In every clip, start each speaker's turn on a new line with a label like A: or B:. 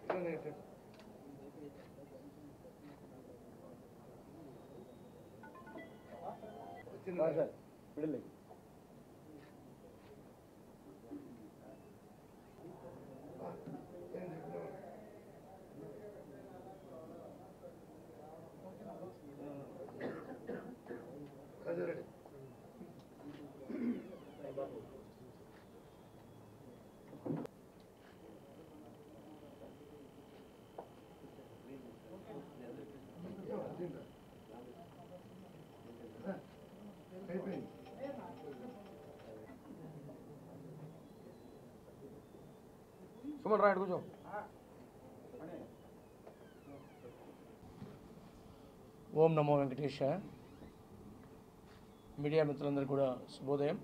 A: सुमन right कुछ ఓం నమో వెంకటేశాయ media మిత్రులందరికీ కూడా శుభోదయం.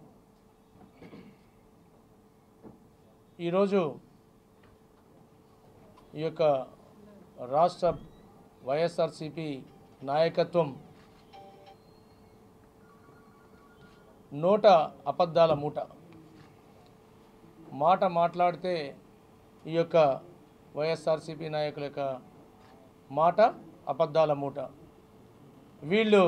A: ఈరోజు ఈ యొక్క రాష్ట్ర వైఎస్ఆర్సీపీ నాయకత్వం నోట అబద్ధాల మూట మాట మాట్లాడితే ఈ యొక్క వైఎస్ఆర్సీపీ నాయకుల యొక్క మాట అబద్ధాల మూట. వీళ్ళు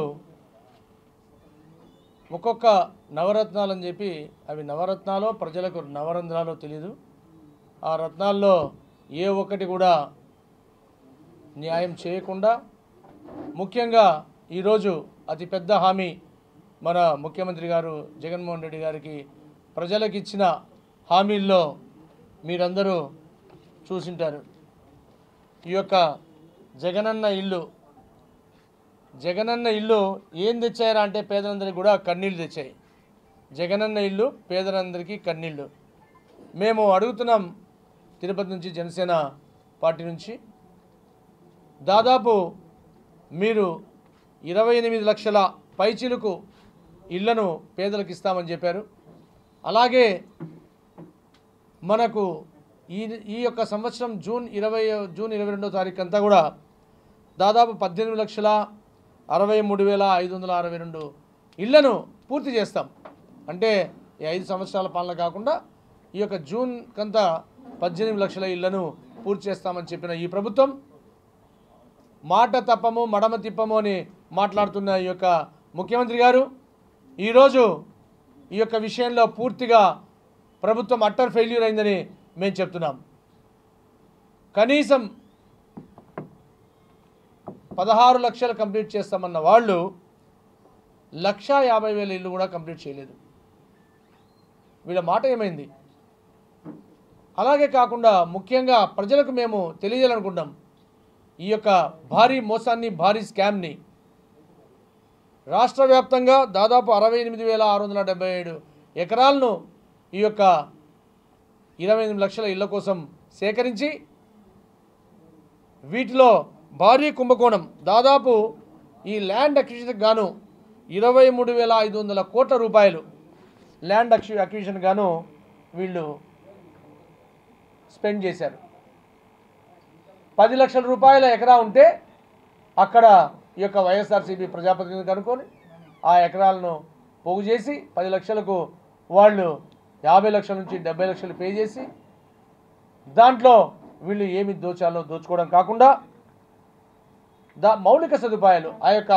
A: ఒక్కొక్క నవరత్నాలని చెప్పి అవి నవరత్నాలో ప్రజలకు నవరంధ్రాలో తెలియదు. ఆ రత్నాల్లో ఏ ఒక్కటి కూడా న్యాయం చేయకుండా ముఖ్యంగా ఈరోజు అతిపెద్ద హామీ మన ముఖ్యమంత్రి గారు జగన్మోహన్ రెడ్డి గారికి ప్రజలకు ఇచ్చిన హామీల్లో మీరందరూ చూసింటారు. ఈ యొక్క జగనన్న ఇల్లు ఏం తెచ్చారా అంటే పేదలందరికీ కూడా కన్నీళ్ళు తెచ్చాయి. జగనన్న ఇల్లు పేదలందరికీ కన్నీళ్ళు. మేము అడుగుతున్నాం తిరుపతి నుంచి జనసేన పార్టీ నుంచి దాదాపు మీరు 28 లక్షల పైచిలుకు ఇళ్లను పేదలకు ఇస్తామని చెప్పారు. అలాగే మనకు ఈ యొక్క సంవత్సరం జూన్ 22వ తారీఖు అంతా కూడా దాదాపు 18,63,562 ఇళ్లను పూర్తి చేస్తాం. అంటే ఈ 5 సంవత్సరాల పాలన కాకుండా ఈ యొక్క జూన్ కంతా 18 లక్షల ఇళ్లను పూర్తి చేస్తామని చెప్పిన ఈ ప్రభుత్వం మాట తప్పము మడమ తిప్పము అని మాట్లాడుతున్న ఈ యొక్క ముఖ్యమంత్రి గారు ఈరోజు ఈ యొక్క విషయంలో పూర్తిగా ప్రభుత్వం అట్టర్ ఫెయిల్యూర్ అయిందని మేము చెప్తున్నాం. కనీసం 16 లక్షలు కంప్లీట్ చేస్తామన్న వాళ్ళు 1,50,000 ఇల్లు కూడా కంప్లీట్ చేయలేదు. వీళ్ళ మాట ఏమైంది? అలాగే కాకుండా ముఖ్యంగా ప్రజలకు మేము తెలియజేయాలనుకుంటాం ఈ యొక్క భారీ మోసాన్ని, భారీ స్కామ్ని. రాష్ట్ర వ్యాప్తంగా దాదాపు 68,677 ఎకరాలను ఈ యొక్క 28 లక్షల ఇళ్ల కోసం సేకరించి వీటిలో భారీ కుంభకోణం దాదాపు ఈ ల్యాండ్ అక్విజిషన్కి గాను 23,500 కోట్ల రూపాయలు ల్యాండ్ అక్విజిషన్ గాను వీళ్ళు స్పెండ్ చేశారు. 10 లక్షల రూపాయల ఎకరా ఉంటే అక్కడ ఈ యొక్క వైఎస్ఆర్సీపీ ప్రజాప్రతినిధులు కనుక్కొని ఆ ఎకరాలను పోగు చేసి 10 లక్షలకు వాళ్ళు 50 లక్షల నుంచి 70 లక్షలు పే చేసి దాంట్లో వీళ్ళు ఏమి దోచాలో దోచుకోవడం కాకుండా మౌలిక సదుపాయాలు ఆ యొక్క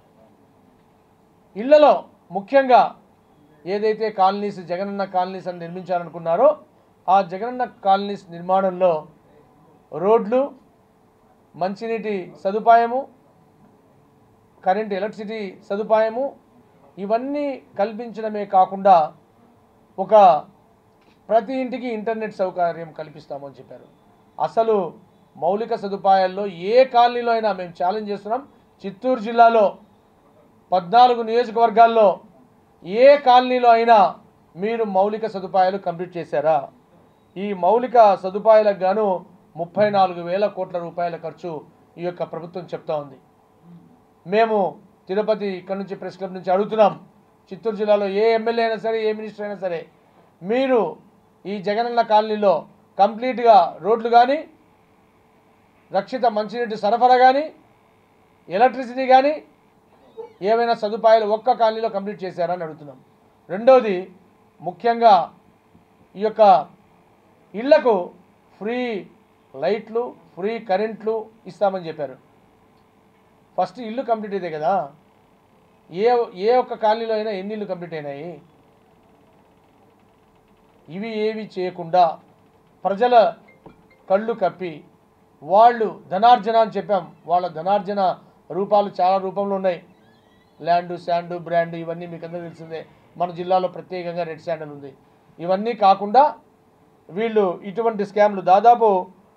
A: ఇళ్లలో ముఖ్యంగా ఏదైతే కాలనీస్ జగనన్న కాలనీస్ అని నిర్మించాలనుకున్నారో ఆ జగనన్న కాలనీస్ నిర్మాణంలో రోడ్లు, మంచినీటి సదుపాయము, కరెంట్ ఎలక్ట్రిసిటీ సదుపాయము ఇవన్నీ కల్పించడమే కాకుండా ఒక ప్రతి ఇంటికి ఇంటర్నెట్ సౌకర్యం కల్పిస్తామని చెప్పారు. అసలు మౌలిక సదుపాయాల్లో ఏ కాలనీలో అయినా మేము ఛాలెంజ్ చేస్తున్నాం. చిత్తూరు జిల్లాలో 14 నియోజకవర్గాల్లో ఏ కాలనీలో అయినా మీరు మౌలిక సదుపాయాలు కంప్లీట్ చేశారా? ఈ మౌలిక సదుపాయాలకు గాను 34,000 కోట్ల రూపాయల ఖర్చు ఈ యొక్క ప్రభుత్వం చెప్తా ఉంది. మేము తిరుపతి ఇక్కడ నుంచి ప్రెస్ క్లబ్ నుంచి అడుగుతున్నాం, చిత్తూరు జిల్లాలో ఏ ఎమ్మెల్యే అయినా సరే, ఏ మినిస్టర్ అయినా సరే, మీరు ఈ జగనన్న కాలనీలో కంప్లీట్గా రోడ్లు కానీ, రక్షిత మంచినీటి సరఫరా కానీ, ఎలక్ట్రిసిటీ కానీ ఏవైనా సదుపాయాలు ఒక్క కాలనీలో కంప్లీట్ చేశారని అడుగుతున్నాం. రెండోది ముఖ్యంగా ఈ యొక్క ఇళ్లకు ఫ్రీ లైట్లు, ఫ్రీ కరెంట్లు ఇస్తామని చెప్పారు. ఫస్ట్ ఇల్లు కంప్లీట్ అయితే కదా. ఏ ఒక్క కాలనీలో అయినా ఎన్ని ఇల్లు కంప్లీట్ అయినాయి? ఇవి ఏవి చేయకుండా ప్రజల కళ్ళు కప్పి వాళ్ళు ధనార్జన అని చెప్పాం. వాళ్ళ ధనార్జన రూపాలు చాలా రూపంలో ఉన్నాయి. ల్యాండు, శాండు, బ్రాండ్ ఇవన్నీ మీకు అందరూ తెలిసిందే. మన జిల్లాలో ప్రత్యేకంగా రెడ్ శాండల్ ఉంది. ఇవన్నీ కాకుండా వీళ్ళు ఇటువంటి స్కామ్లు దాదాపు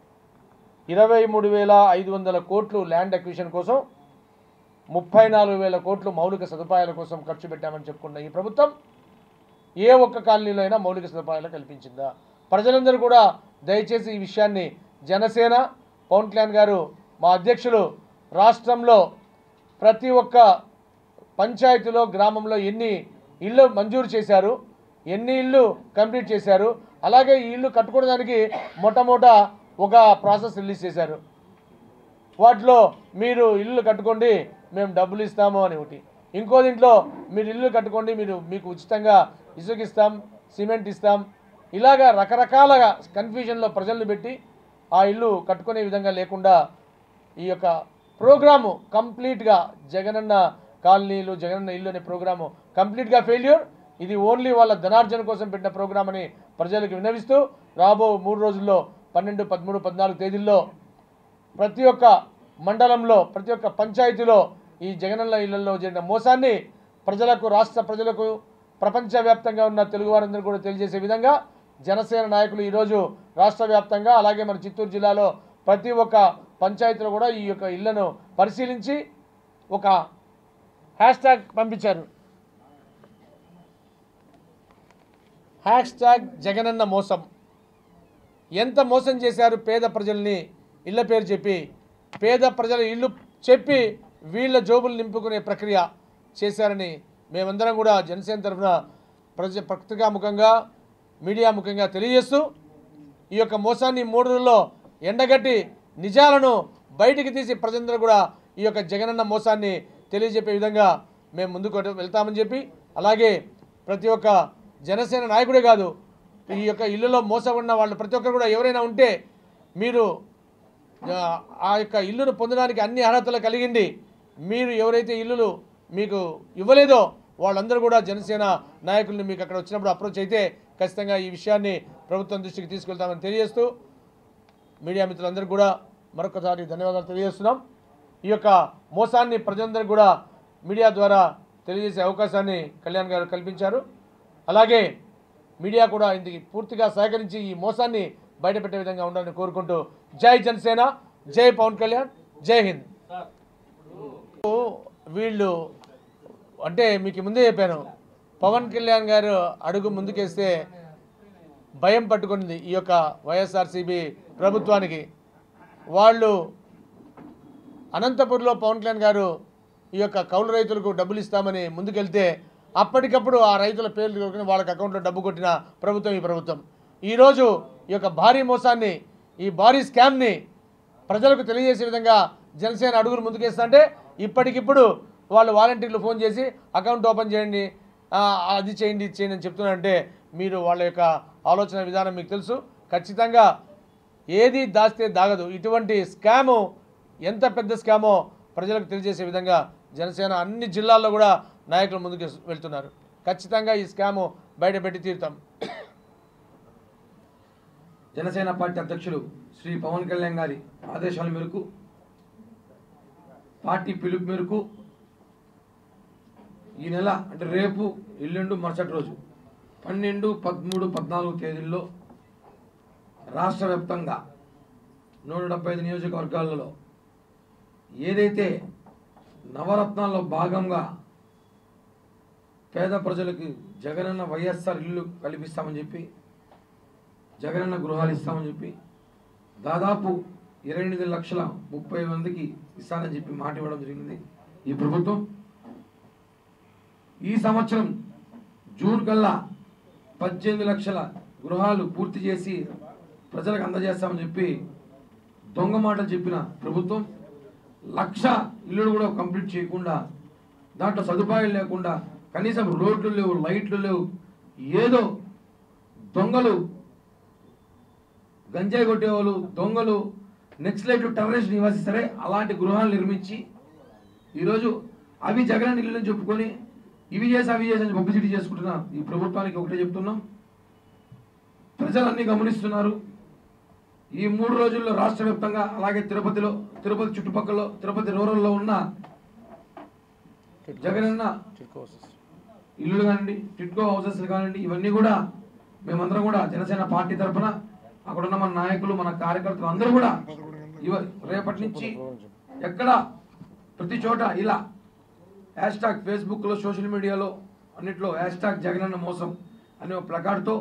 A: 23,500 కోట్లు ల్యాండ్ అక్విజిషన్ కోసం, 34,000 కోట్లు మౌలిక సదుపాయాల కోసం ఖర్చు పెట్టామని చెప్పుకున్న ఈ ప్రభుత్వం ఏ ఒక్క కాలనీలో అయినా మౌలిక సదుపాయాలు కల్పించిందా? ప్రజలందరూ కూడా దయచేసి ఈ విషయాన్ని జనసేన పవన్ కళ్యాణ్ గారు మా అధ్యక్షులు రాష్ట్రంలో ప్రతి ఒక్క పంచాయతీలో గ్రామంలో ఎన్ని ఇళ్ళు మంజూరు చేశారు, ఎన్ని ఇళ్ళు కంప్లీట్ చేశారు, అలాగే ఈ ఇల్లు కట్టుకోవడానికి మొట్టమొదట ఒక ప్రాసెస్ రిలీజ్ చేశారు. వాటిలో మీరు ఇల్లు కట్టుకోండి మేము డబ్బులు ఇస్తాము అని ఒకటి, ఇంకో దీంట్లో మీరు ఇల్లు కట్టుకోండి మీకు ఉచితంగా ఇసుక ఇస్తాం, సిమెంట్ ఇస్తాం, ఇలాగా రకరకాలుగా కన్ఫ్యూజన్లో ప్రజలను పెట్టి ఆ ఇల్లు కట్టుకునే విధంగా లేకుండా ఈ యొక్క ప్రోగ్రాము కంప్లీట్గా జగనన్న కాలనీలు, జగనన్న ఇల్లు అనే ప్రోగ్రాము కంప్లీట్గా ఫెయిల్యూర్. ఇది ఓన్లీ వాళ్ళ ధనార్జన కోసం పెట్టిన ప్రోగ్రామ్ అని ప్రజలకు విన్నవిస్తూ రాబో 3 రోజుల్లో 12, 13, 14 తేదీల్లో ప్రతి ఒక్క మండలంలో, ప్రతి ఒక్క పంచాయతీలో ఈ జగనన్న ఇళ్లలో జరిగిన మోసాన్ని ప్రజలకు, రాష్ట్ర ప్రజలకు, ప్రపంచవ్యాప్తంగా ఉన్న తెలుగు వారందరూ కూడా తెలియజేసే విధంగా జనసేన నాయకులు ఈరోజు రాష్ట్ర వ్యాప్తంగా అలాగే మన చిత్తూరు జిల్లాలో ప్రతి ఒక్క పంచాయతీలో కూడా ఈ యొక్క ఇళ్లను పరిశీలించి ఒక హ్యాష్ట్యాగ్ పంపించారు. హ్యాష్ట్యాగ్ జగనన్న మోసం. ఎంత మోసం చేశారు పేద ప్రజల్ని, ఇళ్ల పేరు చెప్పి పేద ప్రజల ఇల్లు చెప్పి వీళ్ళ జోబులు నింపుకునే ప్రక్రియ చేశారని మేమందరం కూడా జనసేన తరఫున పత్రికాముఖంగా, మీడియా ముఖంగా తెలియజేస్తూ ఈ యొక్క మోసాన్ని 3 రోజుల్లో ఎండగట్టి నిజాలను బయటికి తీసి ప్రజలందరూ కూడా ఈ యొక్క జగనన్న మోసాన్ని తెలియజెప్పే విధంగా మేము ముందుకు వెళ్తామని చెప్పి, అలాగే ప్రతి ఒక్క జనసేన నాయకుడే కాదు ఈ యొక్క ఇల్లులో మోసపడిన వాళ్ళు ప్రతి ఒక్కరు కూడా ఎవరైనా ఉంటే మీరు ఆ యొక్క ఇల్లును పొందడానికి అన్ని అర్హతలు కలిగింది. మీరు ఎవరైతే ఇల్లులు మీకు ఇవ్వలేదో వాళ్ళందరూ కూడా జనసేన నాయకుల్ని మీకు అక్కడ వచ్చినప్పుడు అప్రోచ్ అయితే ఖచ్చితంగా ఈ విషయాన్ని ప్రభుత్వం దృష్టికి తీసుకెళ్తామని తెలియజేస్తూ మీడియా మిత్రులందరూ కూడా మరొకసారి ధన్యవాదాలు తెలియజేస్తున్నాం. ఈ యొక్క మోసాన్ని ప్రజలందరికీ కూడా మీడియా ద్వారా తెలియజేసే అవకాశాన్ని కళ్యాణ్ గారు కల్పించారు. అలాగే మీడియా కూడా ఇందుకు పూర్తిగా సహకరించి ఈ మోసాన్ని బయటపెట్టే విధంగా ఉండాలని కోరుకుంటూ జై జనసేన, జై పవన్ కళ్యాణ్, జై హింద్. వీళ్ళు అంటే మీకు ముందే చెప్పాను, పవన్ కళ్యాణ్ గారు అడుగు ముందుకేస్తే భయం పట్టుకుంది ఈ యొక్క వైఎస్ఆర్సీపీ ప్రభుత్వానికి. వాళ్ళు అనంతపూర్లో పవన్ కళ్యాణ్ గారు ఈ యొక్క కౌలు రైతులకు డబ్బులు ఇస్తామని ముందుకెళ్తే అప్పటికప్పుడు ఆ రైతుల పేర్లు కొట్టుకుని వాళ్ళకి అకౌంట్లో డబ్బు కొట్టిన ప్రభుత్వం ఈ ప్రభుత్వం. ఈరోజు ఈ యొక్క భారీ మోసాన్ని, ఈ భారీ స్కామ్ని ప్రజలకు తెలియజేసే విధంగా జనసేన అడుగులు ముందుకేస్తుంటే ఇప్పటికిప్పుడు వాళ్ళు వాలంటీర్లు ఫోన్ చేసి అకౌంట్ ఓపెన్ చేయండి, అది చేయండి, ఇది చేయండి అని చెప్తున్నారంటే మీరు వాళ్ళ యొక్క ఆలోచన విధానం మీకు తెలుసు. ఖచ్చితంగా ఏది దాస్తే దాగదు. ఇటువంటి స్కాము ఎంత పెద్ద స్కామో ప్రజలకు తెలియజేసే విధంగా జనసేన అన్ని జిల్లాల్లో కూడా నాయకులు ముందుకు వెళ్తున్నారు. ఖచ్చితంగా ఈ స్కాము బయటపెట్టి తీరుతాం.
B: జనసేన పార్టీ అధ్యక్షులు శ్రీ పవన్ కళ్యాణ్ గారి ఆదేశాల మేరకు, పార్టీ పిలుపు మేరకు ఈ నెల అంటే రేపు, ఎల్లుండి, మరుసటి రోజు 12, 13, 14 తేదీల్లో రాష్ట్ర వ్యాప్తంగా 175 నియోజకవర్గాలలో ఏదైతే నవరత్నాల్లో భాగంగా పేద ప్రజలకు జగనన్న వైఎస్ఆర్ ఇల్లు కల్పిస్తామని చెప్పి, జగనన్న గృహాలు ఇస్తామని చెప్పి దాదాపు 28,30,000 మందికి ఇస్తానని చెప్పి మాట ఇవ్వడం జరిగింది ఈ ప్రభుత్వం. ఈ సంవత్సరం జూన్ కల్లా 18 లక్షల గృహాలు పూర్తి చేసి ప్రజలకు అందజేస్తామని చెప్పి దొంగ మాటలు చెప్పిన ప్రభుత్వం 1,00,000 ఇల్లులు కూడా కంప్లీట్ చేయకుండా, దాంట్లో సదుపాయాలు లేకుండా, కనీసం రోడ్లు లేవు, లైట్లు లేవు, ఏదో దొంగలు గంజాయి కొట్టేవాళ్ళు, దొంగలు, నక్సలైట్లు, టెర్రరిస్ట్ నివాసిస్తారే అలాంటి గృహాలు నిర్మించి ఈరోజు అవి జగన్ ఇల్లు చెప్పుకొని ఇవి చేసి అవి చేసి పబ్లిసిటీ చేసుకుంటున్న ఈ ప్రభుత్వానికి ఒకటే చెప్తున్నాం, ప్రజలన్నీ గమనిస్తున్నారు. ఈ 3 రోజుల్లో రాష్ట్ర వ్యాప్తంగా అలాగే తిరుపతి చుట్టుపక్కల, తిరుపతి రూరల్లో ఉన్న జగనన్న ఇల్లులు కానివ్వండి, టిట్కో హౌసెస్ కానివ్వండి, ఇవన్నీ కూడా మేమందరం కూడా జనసేన పార్టీ తరఫున అక్కడున్న మన నాయకులు, మన కార్యకర్తలు అందరూ కూడా రేపటి నుంచి ఎక్కడ ప్రతి చోట ఇలా హ్యాష్ట్యాగ్ ఫేస్బుక్లో, సోషల్ మీడియాలో అన్నిట్లో హ్యాష్ట్యాగ్ జగనన్న మోసం అనే ఒక ప్లకార్డ్తో,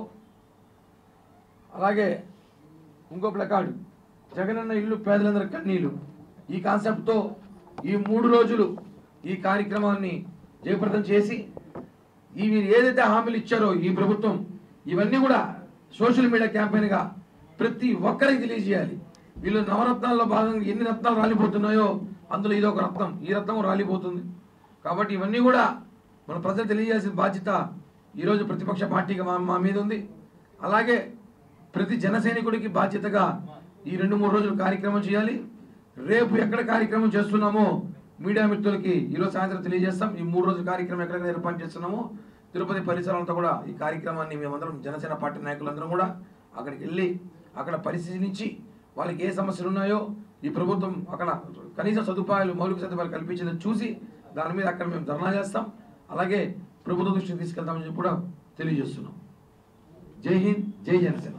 B: అలాగే ఇంకో ప్లకార్డు జగనన్న ఇల్లు పేదలందరి కన్నీళ్ళు, ఈ కాన్సెప్ట్తో ఈ 3 రోజులు ఈ కార్యక్రమాన్ని జయప్రదం చేసి మీరు ఏదైతే హామీలు ఇచ్చారో ఈ ప్రభుత్వం ఇవన్నీ కూడా సోషల్ మీడియా క్యాంపెయిన్గా ప్రతి ఒక్కరికి తెలియజేయాలి. వీళ్ళు నవరత్నాల్లో భాగంగా ఎన్ని రత్నాలు రాలిపోతున్నాయో అందులో ఇది ఒక రత్నం, ఈ రత్నం రాలిపోతుంది. కాబట్టి ఇవన్నీ కూడా మన ప్రజలు తెలియజేయాల్సిన బాధ్యత ఈరోజు ప్రతిపక్ష పార్టీగా మా మీద ఉంది. అలాగే ప్రతి జన సైనికుడికి బాధ్యతగా ఈ 2-3 రోజులు కార్యక్రమం చేయాలి. రేపు ఎక్కడ కార్యక్రమం చేస్తున్నామో మీడియా మిత్రులకి ఈరోజు సాయంత్రం తెలియజేస్తాం. ఈ 3 రోజుల కార్యక్రమం ఎక్కడెక్కడ ఏర్పాటు చేస్తున్నామో తిరుపతి పరిసరాలతో కూడా ఈ కార్యక్రమాన్ని మేమందరం జనసేన పార్టీ నాయకులందరం కూడా అక్కడికి వెళ్ళి అక్కడ పరిశీలించి వాళ్ళకి ఏ సమస్యలు ఉన్నాయో ఈ ప్రభుత్వం అక్కడ కనీస సదుపాయాలు, మౌలిక సదుపాయాలు కల్పించిందని చూసి దాని మీద అక్కడ మేము ధర్నా చేస్తాం. అలాగే ప్రభుత్వ దృష్టికి తీసుకెళ్తామని చెప్పి కూడా తెలియజేస్తున్నాం. జై హింద్, జై జనసేన.